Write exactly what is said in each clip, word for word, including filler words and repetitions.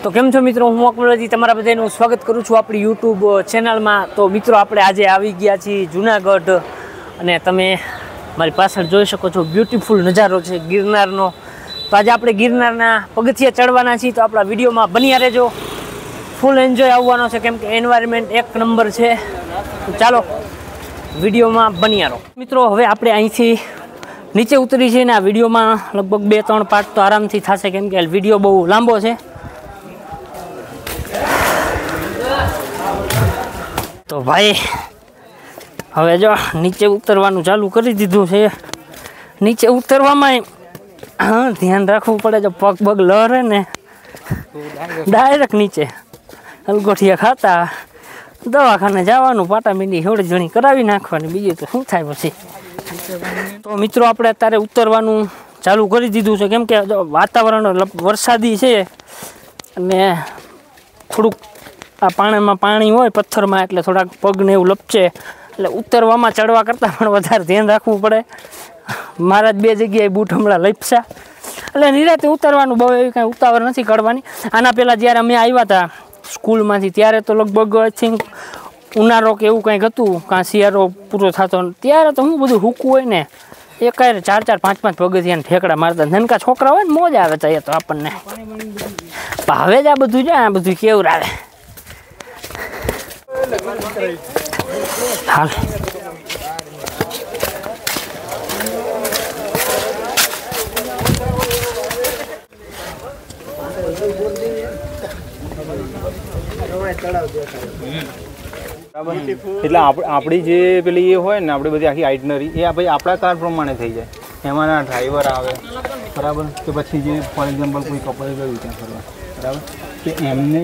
तो केम छो मित्रों, हूँ अकबरजी तमारा बधाईनुं स्वागत करूँ छूँ अपनी यूट्यूब चेनल में। तो मित्रों आपणे आजे आवी गया छीए जूनागढ़ अने तमे मारी पाछळ जोई शको छो ब्यूटीफुल नजारो छे गिरनारनो। तो आज आपणे गिरनारना पगथिया चढ़वाना छीए, तो आपणा विडियो में बन्या रहेजो। फूल एन्जॉय आववानो छे केम के एनवायरमेंट एक नंबर छे। तो चालो विडियो में बन्या रहो। मित्रों हवे आपणे અહીંથી नीचे उतरी छे ने आ विडियो में लगभग बे त्रण पार्ट तो आरामथी थशे केम के विडियो बहु लांबो छे। तो भाई हवे जो नीचे उतरवानुं चालू करी दीधुं छे। नीचे उतरवामां हाँ ध्यान राखवुं पड़े, जो पग पग लहरे ने डायरेक्ट नीचे अलगोठिया खाता दवाखाने जवानुं पाटा मींडी थोड़ी घणी करावी नाखवानी, बीजुं तो शुं थाय पछी। तो मित्रों आपणे अत्यारे उतरवानुं चालू करी दीधुं छे केम के जो वातावरण वरसादी छे अने थोड़ुंक आ पाणीमां पाणी होय पत्थरमां एटले थोड़ा पग ने एवुं लपचे, एटले उतरवामां चढ़वा करता पण वधारे ध्यान राखवुं पड़े। मारा ज बे जग्याए बूट हमणां लपस्या, एटले निरांते उतरवानुं, बहु एवी कांई उतावळ नथी करवानी। आना पहेला ज्यारे अमे आव्या हता स्कूलमांथी त्यारे तो लगभग आई थिंक उनाळो के एवुं कांईक हतुं, कां शियाळो पूरो थतो त्यारे तो हुं बधुं हूकું होय ने एकाए चार चार पांच पांच पगथियाने ठेकड़ा मारता। नानका छोकरा होय ने मोज आवे तो आपणने भावे ज आ बधुं जो आ बधुं केवरावे हाल। એટલે આપણી જે પેલી એ હોય ને આપણી બધી આખી આઇટનરી એ ભાઈ આપણા કાર પ્રમાણે થઈ જાય। એમાંના ડ્રાઈવર આવે બરાબર, કે પછી જે ફોર એક્ઝામ્પલ કોઈ કપલ ગયું ત્યાં ફરવા બરાબર, કે એમને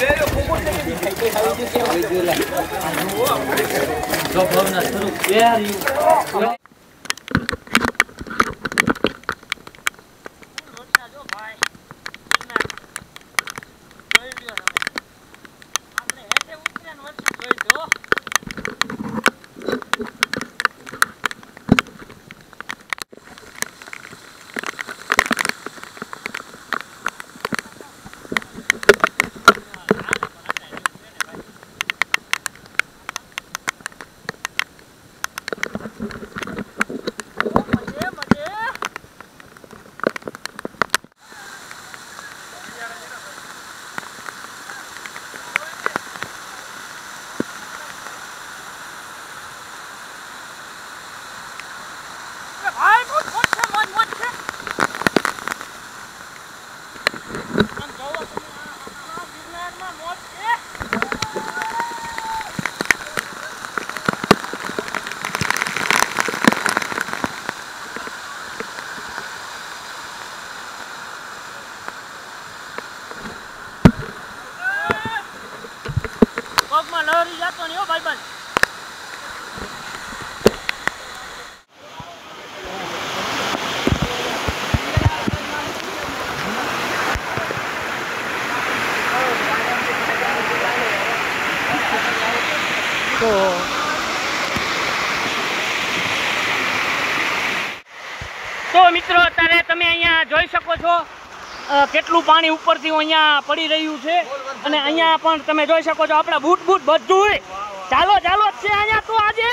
लहरी जातो नहीं हो भाई बन। तो तो मित्रों अत्यारे तमे अहींया जोई शको छो કેટલું પાણી ઉપરથી અહીંયા પડી રહ્યું છે અને અહીંયા પણ તમે જોઈ શકો છો આપણા બૂટ બૂટ બધું ચાલો ચાલો છે અહીંયા તો આજે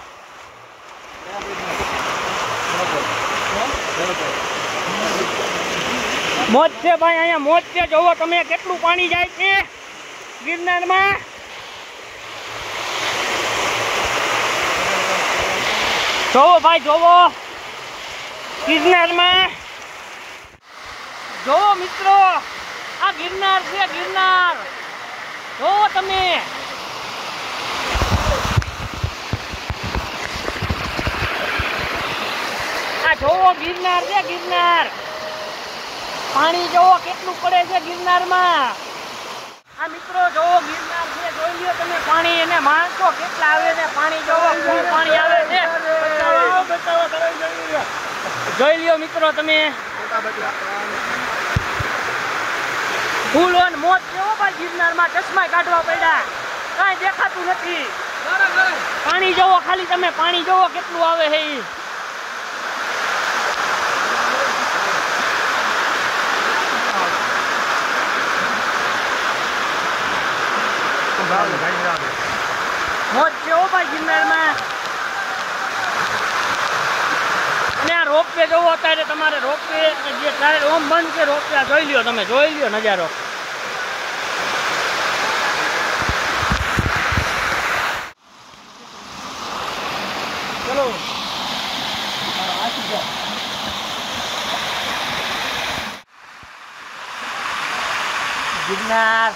મોજ છે ભાઈ, અહીંયા મોજ છે। જોવો તમે કેટલું પાણી જાય છે ગિરનારમાં। જોવો ભાઈ જોવો ગિરનારમાં, जो मित्रों आ गिरनार से गिरनार जो तमे आ जो गिरनार से गिरनार पानी जो केटलू पड़े से गिरनार में। आ मित्रों जो गिरनार से जोई ल्यो तमे पानी एने माणसो केटला आवे ने पानी जो फूल पानी आवे छे। जोई ल्यो मित्रों तमे फूल और मोज केवो भाई गिरनार में चश्मा काढवा पड्या, काई देखातुं नथी। पानी जोवो खाली तमे पानी जोवो केटलुं आवे छे। મોજ છે હો ભાઈ ગિરનારમાં. અને આ રોપવે જોવો અત્યારે તમારે રોપવે જે ટાયર ઓમ બંધ છે રોપવે જોઈ લ્યો તમે જોઈ લ્યો નજારો. ચલો ગિરનાર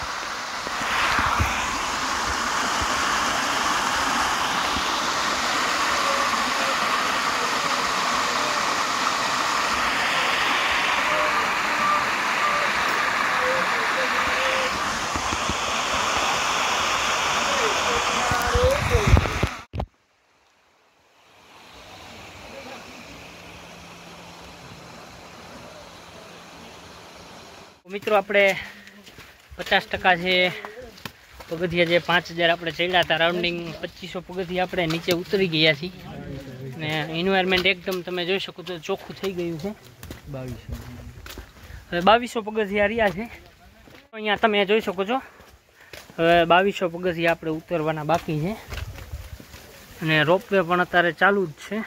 મિત્રો આપણે પચાસ ટકા છે પગથિયા જે પાંચ હજાર આપણે ચડ્યા હતા રાઉન્ડિંગ પચીસો પગથિયા આપણે નીચે ઉતરી ગયા છીએ ને એન્વાયરમેન્ટ એકદમ તમે જોઈ શકો તો ચોખ્ખું થઈ ગયું છે. બાવીસો હવે બાવીસો પગથિયા રહ્યા છે અહીંયા તમે જોઈ શકો છો. હવે બાવીસો પગથિયા આપણે ઉતરવાના બાકી છે અને રોપવે પણ અત્યારે ચાલુ જ છે.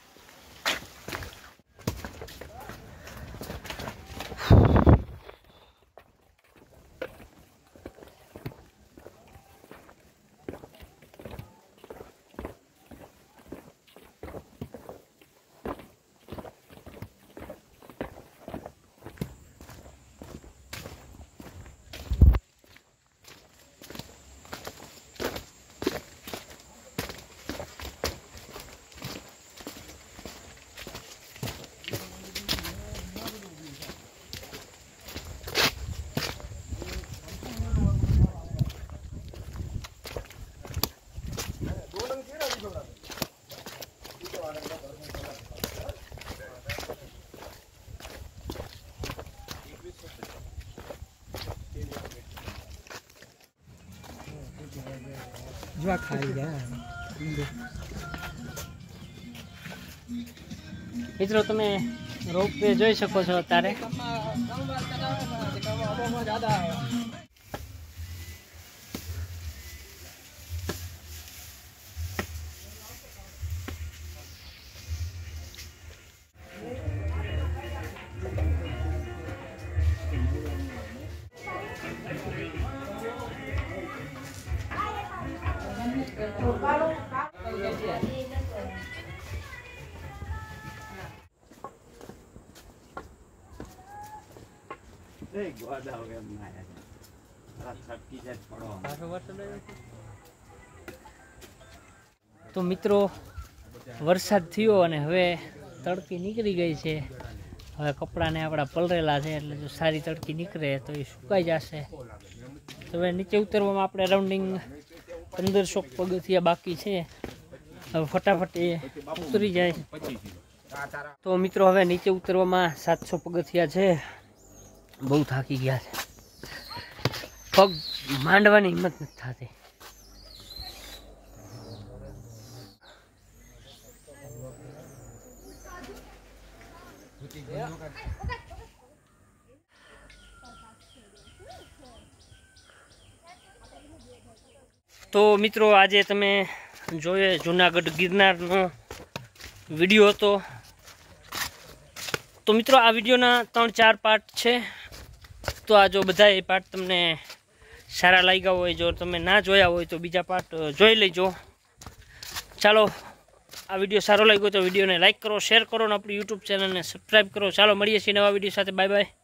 મિત્રો તમે રોપવે જોઈ શકો છો અત્યારે. તો મિત્રો વરસાદ થયો અને હવે તડકી નીકળી ગઈ છે. હવે કપડાને આપણા પલરેલા છે એટલે જો સારી તડકી નીકળે તો એ સુકાઈ જશે. તો હવે નીચે ઉતરવામાં આપણે રાઉન્ડિંગ પંદરસો પગથિયા બાકી છે. હવે ફટાફટ એ ઉતરી જાય. તો મિત્રો હવે નીચે ઉતરવામાં સાતસો પગથિયા છે. બહુ થાકી ગયા છે. પગ માંડવાની હિંમત નથી થતી. તો મિત્રો આજે તમે જોયે જુનાગઢ ગિરનારનો વિડીયો હતો. તો મિત્રો આ વિડીયોના ત્રણ ચાર પાર્ટ છે. તો આ જો બધા એ પાર્ટ તમને સારા લાગ્યા હોય, જો તમે ના જોયા હોય તો બીજા પાર્ટ જોઈ લેજો. ચાલો આ વિડીયો સારો લાગ્યો તો વિડીયોને લાઈક કરો, શેર કરો અને આપણી યુટ્યુબ ચેનલને સબસ્ક્રાઈબ કરો. ચાલો મળીએ છીએ નવા વિડીયો સાથે. Bye by.